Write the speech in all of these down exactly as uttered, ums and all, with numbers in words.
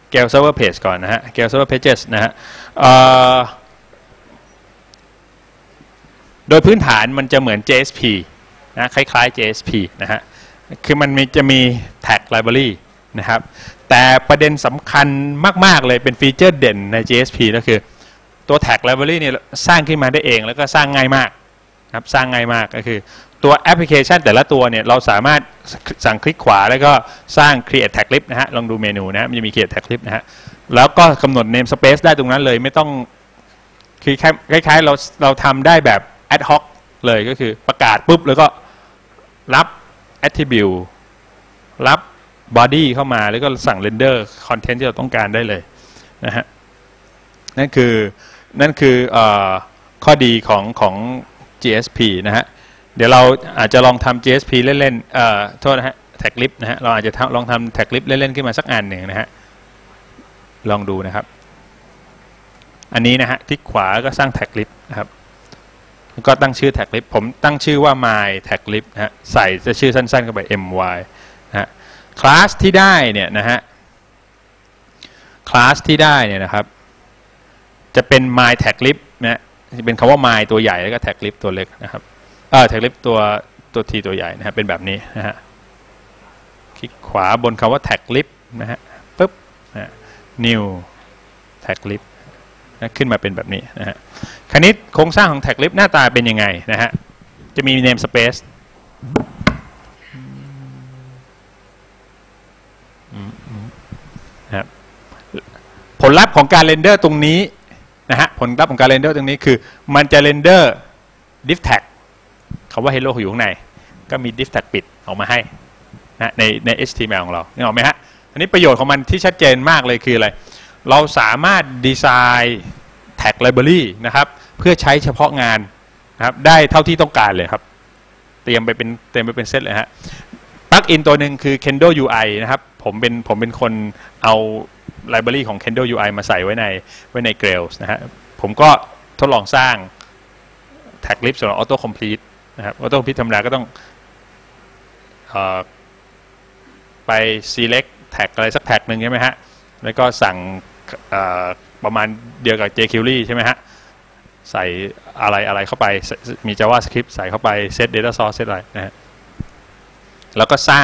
Gale Server Page ก่อนนะฮะ Gale Server Pages นะฮะโดยพื้นฐานมันจะเหมือน เจ เอส พี นะคล้ายๆ เจ เอส พี นะฮะคือมันมีจะมี tag library นะครับแต่ประเด็นสำคัญมากๆเลยเป็นฟีเจอร์เด่นใน เจ เอส พี ก็คือตัว tag library เนี่ยสร้างขึ้นมาได้เองแล้วก็สร้างง่ายมากครับสร้างง่ายมากก็คือตัวแอปพลิเคชันแต่ละตัวเนี่ยเราสามารถสั่งคลิกขวาแล้วก็สร้าง create tag list นะฮะลองดูเมนูนะมันจะมี create tag list นะฮะแล้วก็กำหนด namespace ได้ตรงนั้นเลยไม่ต้องคือคล้ายๆเราเราทำได้แบบ ad hoc เลยก็คือประกาศปุ๊บแล้วก็รับ attribute รับ body เข้ามาแล้วก็สั่ง render content ที่เราต้องการได้เลยนะฮะนั่นคือนั่นคือข้อดีของของ จี เอส พี นะฮะเดี๋ยวเราอาจจะลองทำ จี เอส พี เล่นๆเอ่อโทษนะฮะ tag list นะฮะเราอาจจะลองทำ tag list เล่นๆขึ้นมาสักอันหนึ่งนะฮะลองดูนะครับอันนี้นะฮะคลิกขวาก็สร้าง tag list นะครับก็ตั้งชื่อ tag list ผมตั้งชื่อว่า my tag list นะฮะใส่จะชื่อสั้นๆเข้าไป my นะฮะคลาสที่ได้เนี่ยนะฮะคลาสที่ได้เนี่ยนะครับจะเป็น my tag list นะจะเป็นคำว่า my ตัวใหญ่แล้วก็ tag list ตัวเล็กนะครับเออ tag list ตัวตัว t ตัวใหญ่นะครับเป็นแบบนี้นะฮะคลิกขวาบนคำว่า tag list นะฮะปุ๊บนะ new tag list นะขึ้นมาเป็นแบบนี้นะฮะคราวนี้โครงสร้างของ tag list หน้าตาเป็นยังไงนะฮะจะมี namespace นะครับผลลัพธ์ของการเรนเดอร์ตรงนี้นะฮะผลลัพธ์ของการเรนเดอร์ตรงนี้คือมันจะเรนเดอร์ div tag คำว่า hello อยู่ข้างในก็มี div tag ปิดออกมาให้นะในใน เอช ที เอ็ม แอล ของเรานี่ออกไหมฮะอันนี้ประโยชน์ของมันที่ชัดเจนมากเลยคืออะไรเราสามารถดีไซน์ tag library นะครับเพื่อใช้เฉพาะงานนะครับได้เท่าที่ต้องการเลยครับเตรียมไปเป็นเตรียมไปเป็นเซตเลยฮะปลั๊กอินตัวหนึ่งคือ Kendo ยู ไอ นะครับผมเป็นผมเป็นคนเอา library ของ Kendo ยู ไอ มาใส่ไว้ในไว้ใน Grails นะฮะผมก็ทดลองสร้าง tag list สำหรับ auto complete นะครับ auto complete ธรรมดาก็ต้องเอ่อไป select tag อะไรสัก tag หนึ่งใช่ไหมฮะแล้วก็สั่งประมาณเดียวกับ jQuery ใช่ไหมฮะใส่อะไรอะไรเข้าไปมี JavaScript ใส่เข้าไป set data source set อะไรนะฮะแล้วก็สร้าง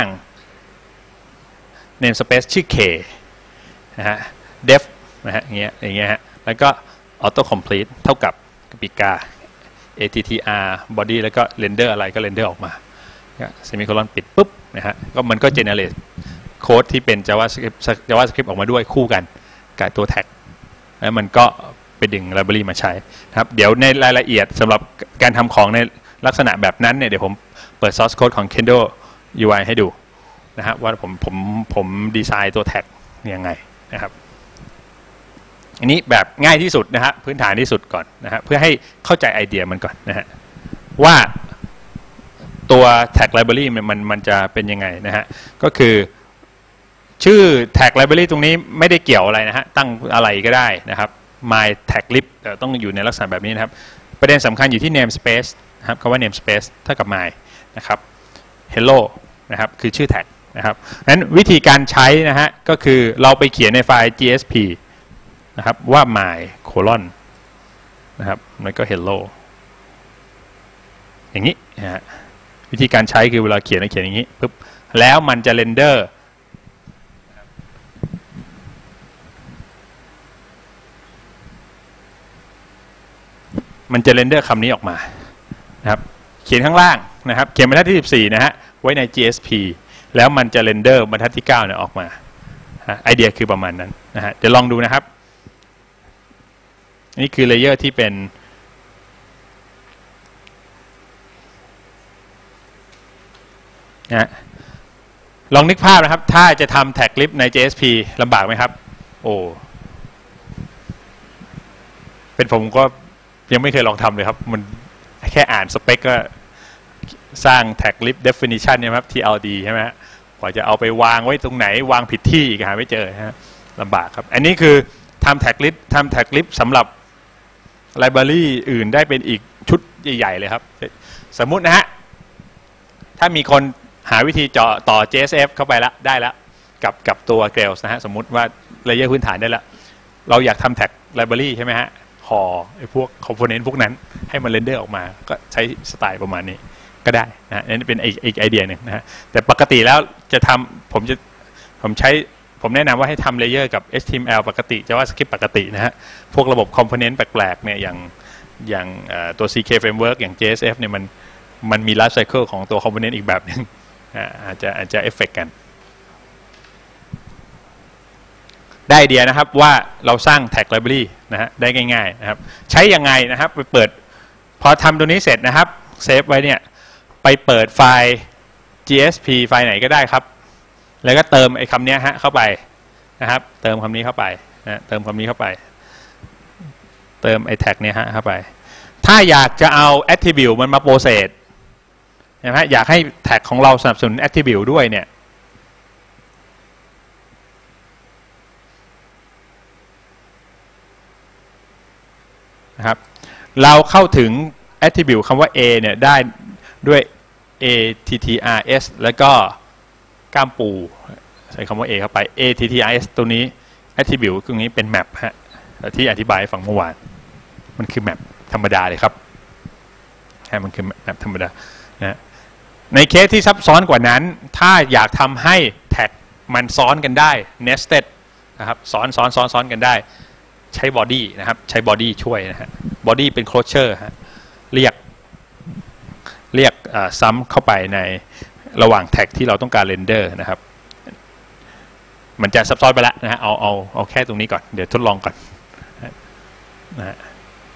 namespace ชื่อ k นะฮะ def นะฮะอย่างเงี้ยอย่างเงี้ยฮะแล้วก็ auto complete เท่ากับปีกา attr body แล้วก็ render อะไรก็ render ออกมา semicolon ปิดปุ๊บนะฮะก็มันก็ generate โค้ดที่เป็น JavaScript JavaScript ออกมาด้วยคู่กันกับตัว tag แล้วมันก็ไปดึง library มาใช้นะครับเดี๋ยวในรายละเอียดสำหรับการทำของในลักษณะแบบนั้นเนี่ยเดี๋ยวผมเปิด source code ของ Kendo ยู ไอ ให้ดูนะฮะว่าผมผมผมดีไซน์ตัว tag ยังไงนะครับอันนี้แบบง่ายที่สุดนะฮะพื้นฐานที่สุดก่อนนะฮะเพื่อให้เข้าใจไอเดียมันก่อนนะฮะว่าตัว tag library มันมันมันจะเป็นยังไงนะฮะก็คือชื่อ tag library ตรงนี้ไม่ได้เกี่ยวอะไรนะฮะตั้งอะไรก็ได้นะครับ my tag list ต้องอยู่ในลักษณะแบบนี้นะครับประเด็นสำคัญอยู่ที่ namespace นะครับคำว่า namespace เท่ากับ my นะครับ hello นะครับคือชื่อ tag นะครับงั้นวิธีการใช้นะฮะก็คือเราไปเขียนในไฟล์ จี เอส พี นะครับว่า my colon นะครับแล้วก็ hello อย่างนี้นะฮะวิธีการใช้คือเวลาเขียนเขียนอย่างนี้ปุ๊บแล้วมันจะเรนเดอร์มันจะเรนเดอร์คำนี้ออกมานะครับเขียนข้างล่างนะครับเขียนบรรทัดที่สิบสี่นะฮะไว้ใน จี เอส พี แล้วมันจะเรนเดอร์บรรทัดที่เก้าเนี่ยออกมาไอเดียคือประมาณนั้นนะฮะเดี๋ยวลองดูนะครับนี่คือเลเยอร์ที่เป็นนะลองนึกภาพนะครับถ้าจะทำ tag list ใน จี เอส พี ลำบากไหมครับโอ้เป็นผมก็ยังไม่เคยลองทำเลยครับมันแค่อ่านสเปคก็สร้าง tag list definition เนี่ยครับ ที แอล ดี ใช่ไหมฮะกว่าจะเอาไปวางไว้ตรงไหนวางผิดที่อีกหาไม่เจอฮะลำบากครับอันนี้คือทำ tag list ทำ tag list สำหรับ library อื่นได้เป็นอีกชุดใหญ่ๆเลยครับสมมุตินะฮะถ้ามีคนหาวิธีเจาะต่อ จี เอส เอฟ เข้าไปแล้วได้แล้วกับกับตัว Grails นะฮะสมมุติว่าเลเยอร์พื้นฐานได้แล้วเราอยากทำแท็กไลบรารีใช่ไหมฮะห่อไอ้พวกคอมโพเนนต์พวกนั้นให้มันเรนเดอร์ออกมาก็ใช้สไตล์ประมาณนี้ก็ได้นะนี่เป็นอีกไอเดียหนึ่งนะฮะแต่ปกติแล้วจะทำผมจะผมใช้ผมแนะนำว่าให้ทำเลเยอร์กับ เอช ที เอ็ม แอล ปกติ JavaScript ปกตินะฮะพวกระบบคอมโพเนนต์แปลกๆเนี่ยอย่างอย่างตัว ซี เค Framework อย่าง เจ เอส เอฟ เนี่ยมันมันมี life cycle ของตัวคอมโพเนนต์อีกแบบหนึ่งอาจจะอาจจะเอฟเฟกต์กันได้ไอเดียนะครับว่าเราสร้าง tag library นะฮะได้ง่ายๆนะครับใช้ยังไงนะครับไปเปิดพอทำตัวนี้เสร็จนะครับเซฟไว้เนี่ยไปเปิดไฟล์ จี เอส พี ไฟล์ไหนก็ได้ครับแล้วก็เติมไอ้คำนี้ฮะเข้าไปนะครับเติมคำนี้เข้าไปนะเติมคำนี้เข้าไปเติมไอ้ tag เนี่ยฮะเข้าไปถ้าอยากจะเอา attribute มันมาโปรเซสนะฮะอยากให้ tag ของเราสนับสนุน attribute ด้วยเนี่ยนะครับเราเข้าถึง attribute คำว่า a เนี่ยได้ด้วย attrs แล้วก็ก้ามปูใส่คำว่า a เข้าไป attrs ตัวนี้ attribute ตรงนี้เป็น map ฮะที่อธิบายฝั่งเมื่อวานมันคือ map ธรรมดาเลยครับแค่มันคือ map ธรรมดานะในเคสที่ซับซ้อนกว่านั้นถ้าอยากทำให้ tag มันซ้อนกันได้ nested นะครับซ้อนซ้อนซ้อนซ้อนกันได้ใช้ body นะครับใช้ body ช่วยนะฮะ body เป็น closure ฮะเรียกเรียกซ้ำเข้าไปในระหว่างแท็กที่เราต้องการเรนเดอร์นะครับมันจะซับซ้อนไปแล้วนะฮะเอาเอาเอาแค่ตรงนี้ก่อนเดี๋ยวทดลองก่อนนะฮะ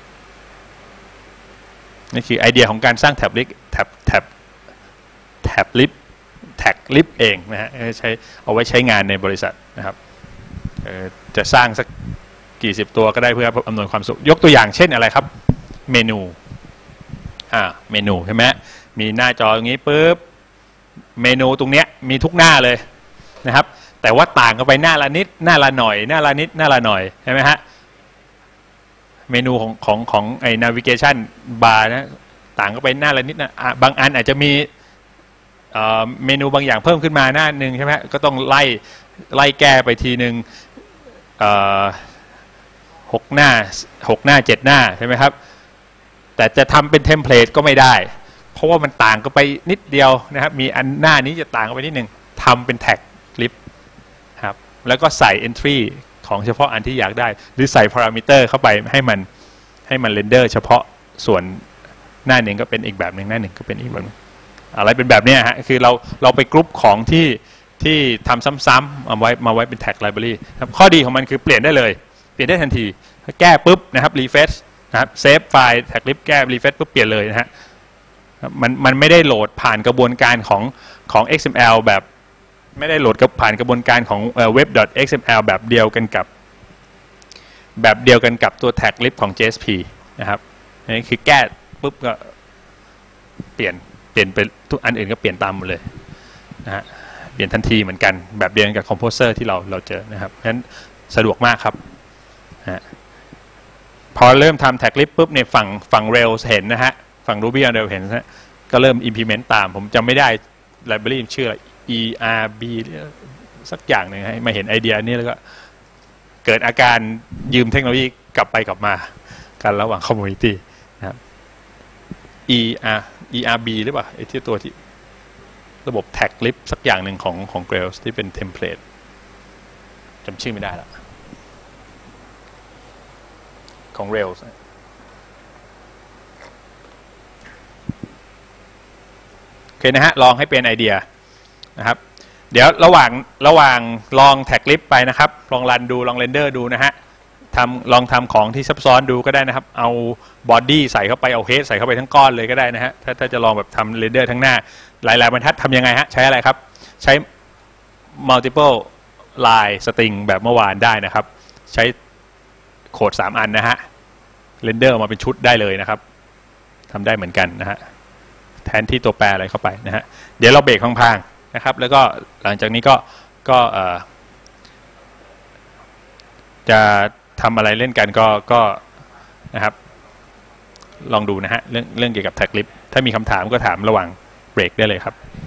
นี่คือไอเดียของการสร้างแท็บลิสแท็บแท็บแท็บลิสแท็กลิสเองนะฮะใช้เอาไว้ใช้งานในบริษัทนะครับจะสร้างสักกี่สิบตัวก็ได้เพื่ออำนวยความสะดวกยกตัวอย่างเช่นอะไรครับเมนูอ่าเมนูใช่ไหมมีหน้าจออย่างนี้ปุ๊บเมนูตรงเนี้ยมีทุกหน้าเลยนะครับแต่ว่าต่างกันไปหน้าละนิดหน้าละหน่อยหน้าละนิดหน้าละหน่อยใช่ไหมฮะเมนูของของของไอ้ navigation bar นะต่างกันไปหน้าละนิดนะบางอันอาจจะมีเมนูบางอย่างเพิ่มขึ้นมาหน้าหนึ่งใช่ไหมก็ต้องไล่ไล่แก้ไปทีหนึ่งหกหน้าหกหน้าเจ็ดหน้าใช่ไหมครับแต่จะทำเป็นเทมเพลตก็ไม่ได้เพราะว่ามันต่างกันไปนิดเดียวนะครับมีอันหน้านี้จะต่างกันไปนิดหนึ่งทำเป็นแท็กลิฟครับแล้วก็ใส่ entry ของเฉพาะอันที่อยากได้หรือใส่ parameter เข้าไปให้มันให้มันเรนเดอร์เฉพาะส่วนหน้าหนึ่งก็เป็นอีกแบบหนึ่งหน้าหนึ่งก็เป็นอีกแบบนึงอะไรเป็นแบบนี้ฮะคือเราเราไปกรุ๊ปของที่ที่ทำซ้ำๆเอาไว้มาไว้เป็นแท็ก library ครับข้อดีของมันคือเปลี่ยนได้เลยเปลี่ยนได้ทันทีแก้ปุ๊บนะครับ refresh นะครับเซฟไฟล์แท็กลิฟแก้ refresh ปุ๊บเปลี่ยนเลยนะฮะมันมันไม่ได้โหลดผ่านกระบวนการของของ เอ็กซ์ เอ็ม แอล แบบไม่ได้โหลดกับผ่านกระบวนการของ web.xml แบบเดียวกันกับแบบเดียวกันกับตัวแท็กลิฟของ เจ เอส พี นะครับนี่คือแก้ปุ๊บก็เปลี่ยนเปลี่ยนไปทุกอันอื่นก็เปลี่ยนตามหมดเลยนะฮะเปลี่ยนทันทีเหมือนกันแบบเดียวกันกับ Composer ที่เราเราเจอนะครับฉะนั้นสะดวกมากครับนะพอเริ่มทำแท็กลิฟปุ๊บเนี่ยฝั่งฝั่ง Rails เห็นนะฮะฝั่ง Ruby on Rails เห็นนะก็เริ่ม implement ตามผมจำไม่ได้ library ชื่ออะไร อี อาร์ บี สักอย่างหนึ่งให้มาเห็นไอเดียนี้แล้วก็เกิดอาการยืมเทคโนโลยีกลับไปกลับมากันระหว่าง community นะครับ อี อาร์ อี อาร์ บี หรือเปล่าไอ้ที่ตัวที่ระบบแท็กลิฟสักอย่างหนึ่งของของ Rails ที่เป็นเทมเพลตจำชื่อไม่ได้แล้วของ Rails โอเคนะฮะลองให้เป็นไอเดียนะครับเดี๋ยวระหว่างระหว่างลองแท็กลิฟไปนะครับลองรันดูลองเรนเดอร์ดูนะฮะทำลองทำของที่ซับซ้อนดูก็ได้นะครับเอาบอดี้ใส่เข้าไปเอาเฮดใส่เข้าไปทั้งก้อนเลยก็ได้นะฮะถ้าถ้าจะลองแบบทำเรนเดอร์ทั้งหน้าหลายๆบรรทัดทำยังไงฮะใช้อะไรครับใช้ multiple line string แบบเมื่อวานได้นะครับใช้โค้ดสามอันนะฮะเรนเดอร์ออกมาเป็นชุดได้เลยนะครับทำได้เหมือนกันนะฮะแทนที่ตัวแปรอะไรเข้าไปนะฮะเดี๋ยวเราเบรกพังๆนะครับแล้วก็หลังจากนี้ก็ก็จะทำอะไรเล่นกันก็ก็นะครับลองดูนะฮะเรื่องเรื่องเกี่ยวกับแท็กลิฟถ้ามีคำถามก็ถามระหว่างเบรกได้เลยครับ